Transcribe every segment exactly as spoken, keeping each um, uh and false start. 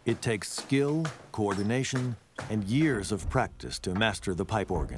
It takes skill, coordination, and years of practice to master the pipe organ.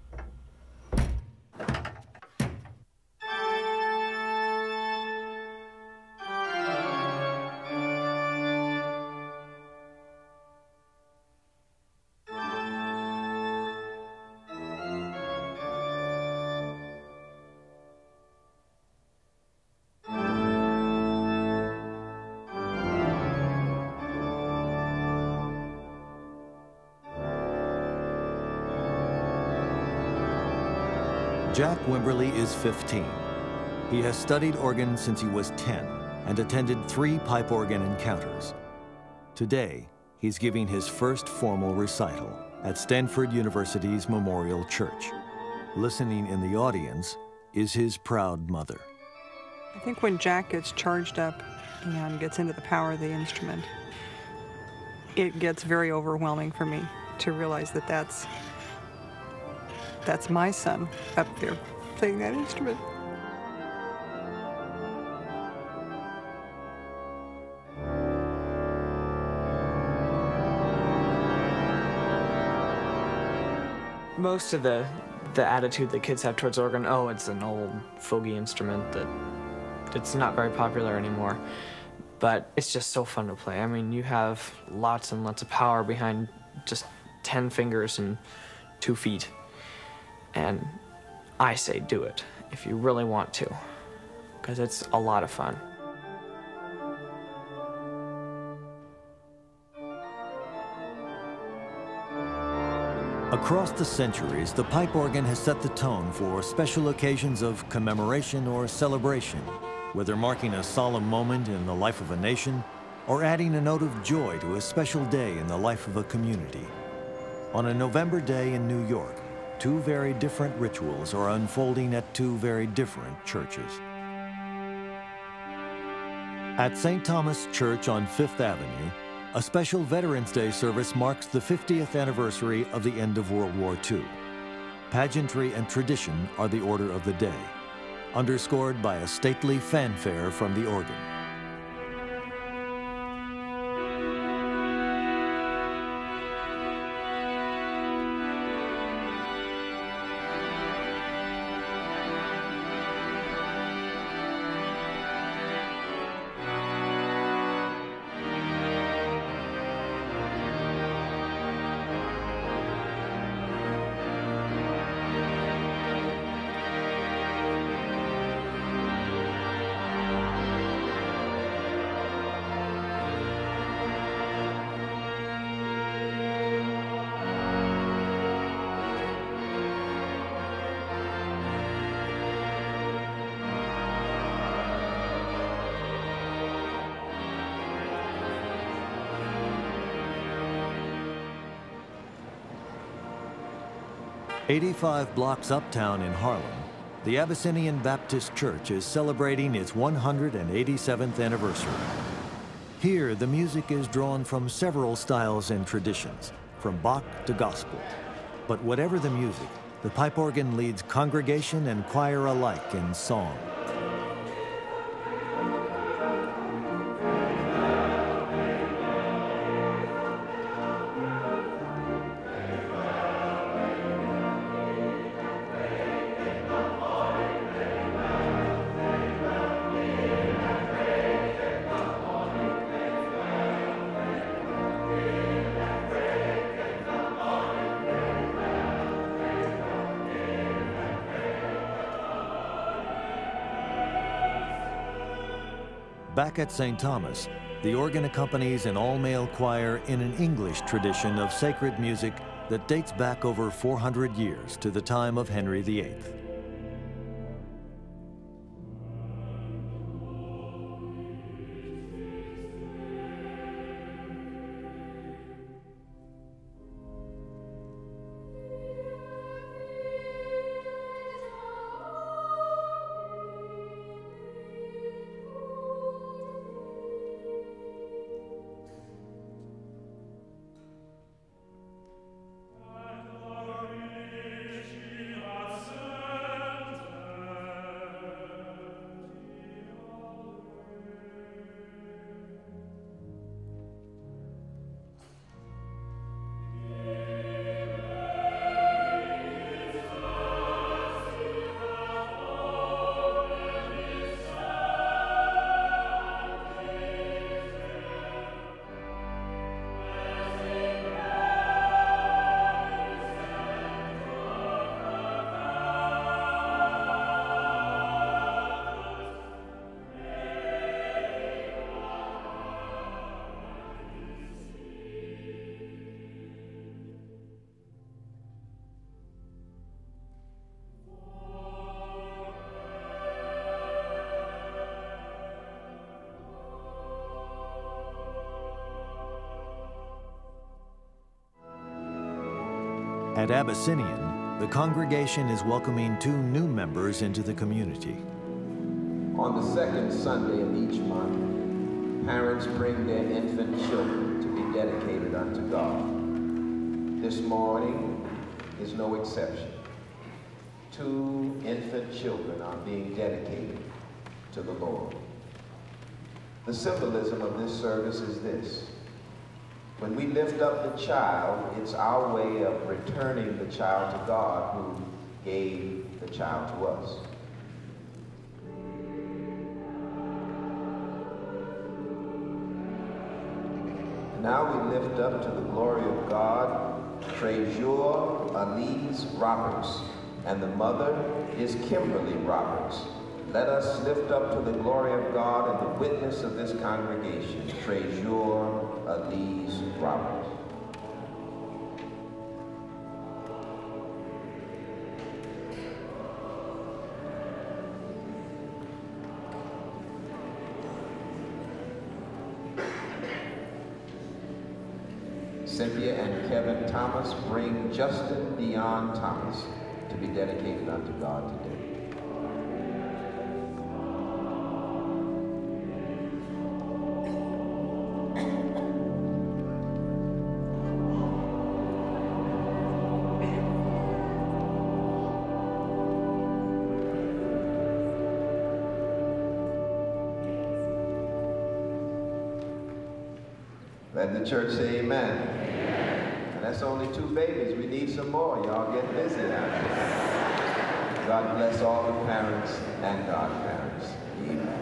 Jack Wimberly is fifteen. He has studied organ since he was ten and attended three pipe organ encounters. Today, he's giving his first formal recital at Stanford University's Memorial Church. Listening in the audience is his proud mother. I think when Jack gets charged up and gets into the power of the instrument, it gets very overwhelming for me to realize that that's That's my son up there playing that instrument. Most of the, the attitude that kids have towards organ, oh, it's an old fogey instrument that it's not very popular anymore. But it's just so fun to play. I mean, you have lots and lots of power behind just ten fingers and two feet. And I say do it if you really want to, because it's a lot of fun. Across the centuries, the pipe organ has set the tone for special occasions of commemoration or celebration, whether marking a solemn moment in the life of a nation or adding a note of joy to a special day in the life of a community. On a November day in New York, two very different rituals are unfolding at two very different churches. At Saint Thomas Church on Fifth Avenue, a special Veterans Day service marks the fiftieth anniversary of the end of World War Two. Pageantry and tradition are the order of the day, underscored by a stately fanfare from the organ. eighty-five blocks uptown in Harlem, the Abyssinian Baptist Church is celebrating its one hundred eighty-seventh anniversary. Here, the music is drawn from several styles and traditions, from Bach to gospel. But whatever the music, the pipe organ leads congregation and choir alike in song. Back at Saint Thomas, the organ accompanies an all-male choir in an English tradition of sacred music that dates back over four hundred years to the time of Henry the Eighth. At Abyssinian, the congregation is welcoming two new members into the community. On the second Sunday of each month, parents bring their infant children to be dedicated unto God. This morning is no exception. Two infant children are being dedicated to the Lord. The symbolism of this service is this. When we lift up the child, it's our way of returning the child to God who gave the child to us. Now we lift up to the glory of God, Trésor Elise Roberts, and the mother is Kimberly Roberts. Let us lift up to the glory of God and the witness of this congregation, Trésor Elise Roberts. Cynthia and Kevin Thomas bring Justin Dion Thomas to be dedicated unto God today. Let the church say amen. Amen. And that's only two babies. We need some more. Y'all get busy now. God bless all the parents and godparents. Amen.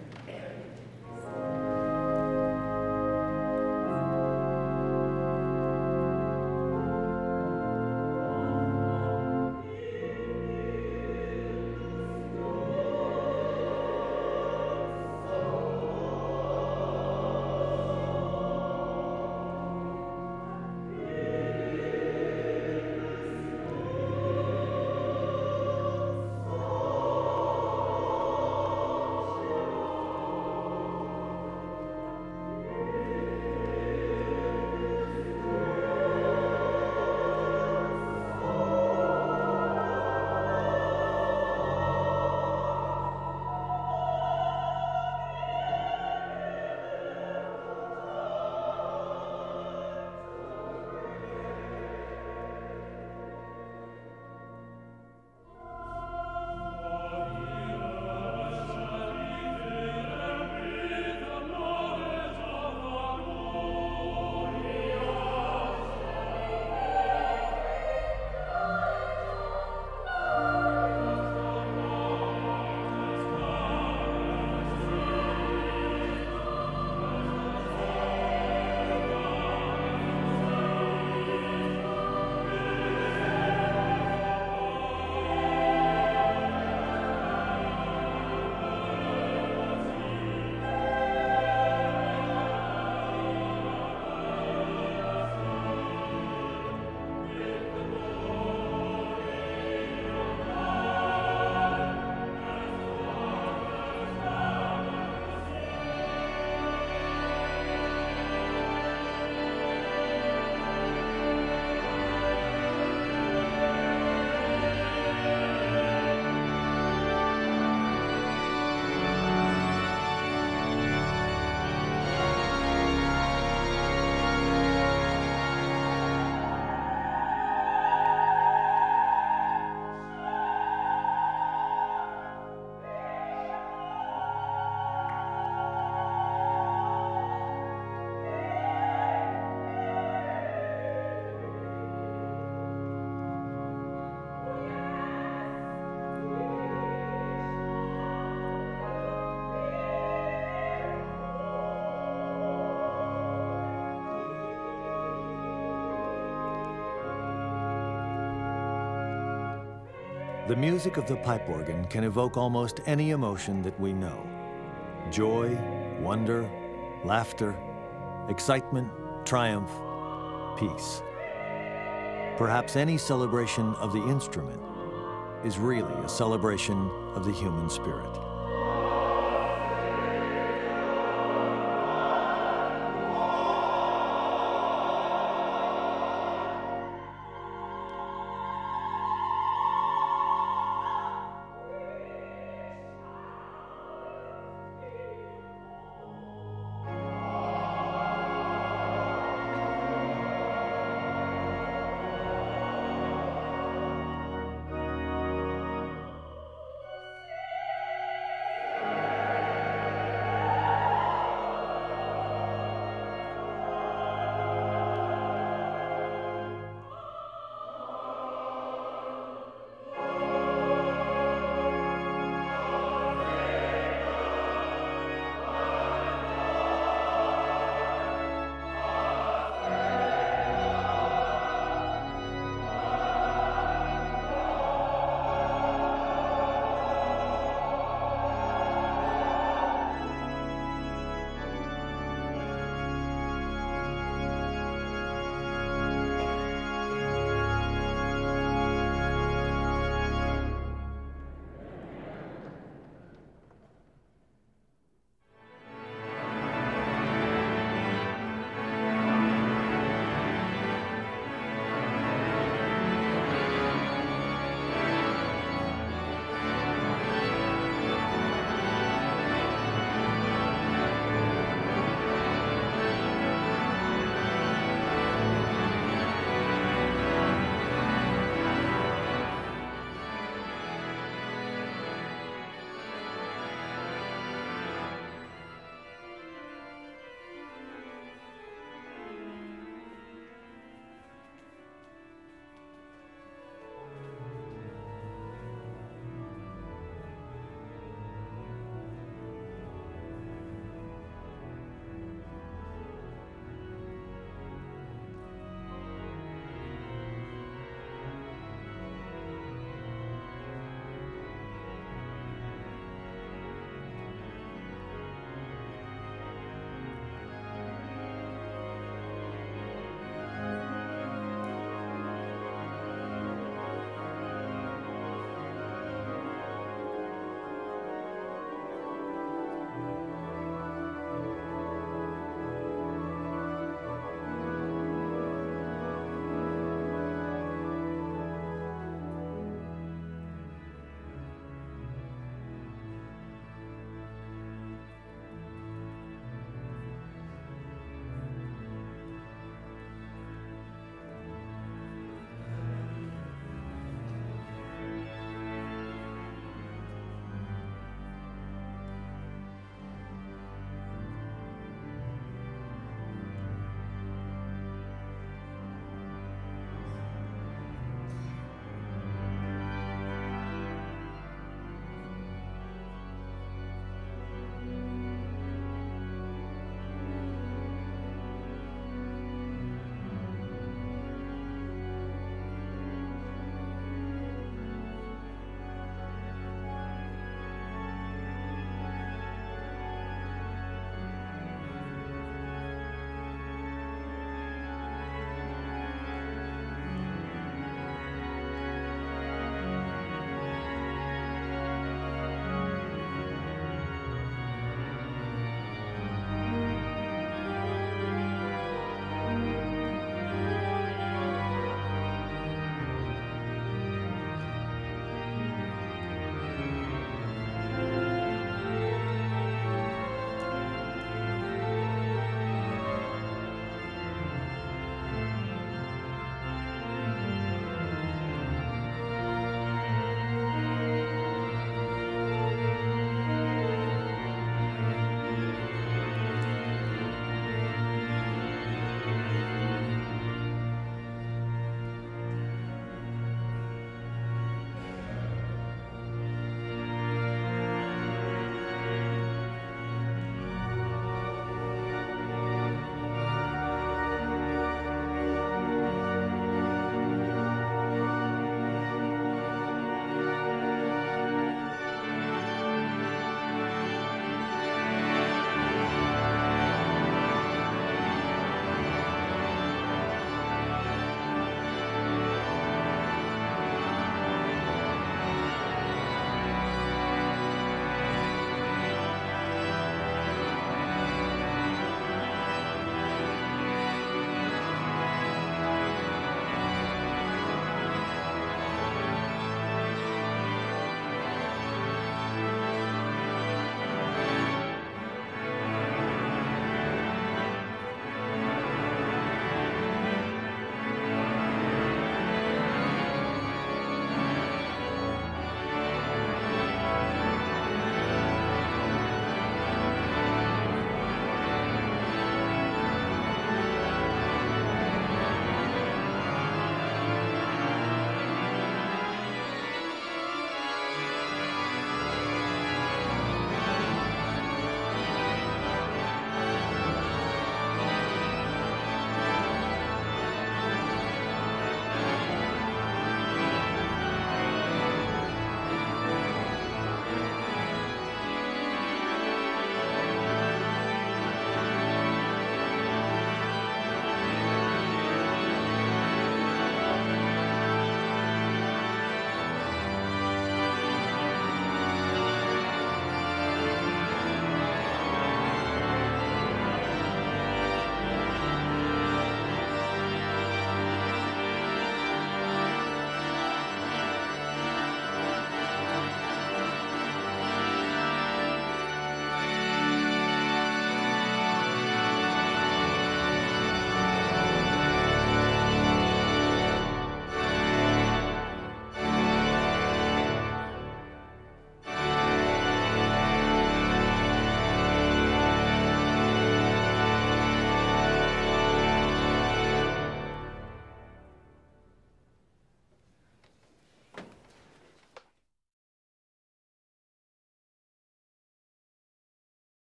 The music of the pipe organ can evoke almost any emotion that we know. Joy, wonder, laughter, excitement, triumph, peace. Perhaps any celebration of the instrument is really a celebration of the human spirit.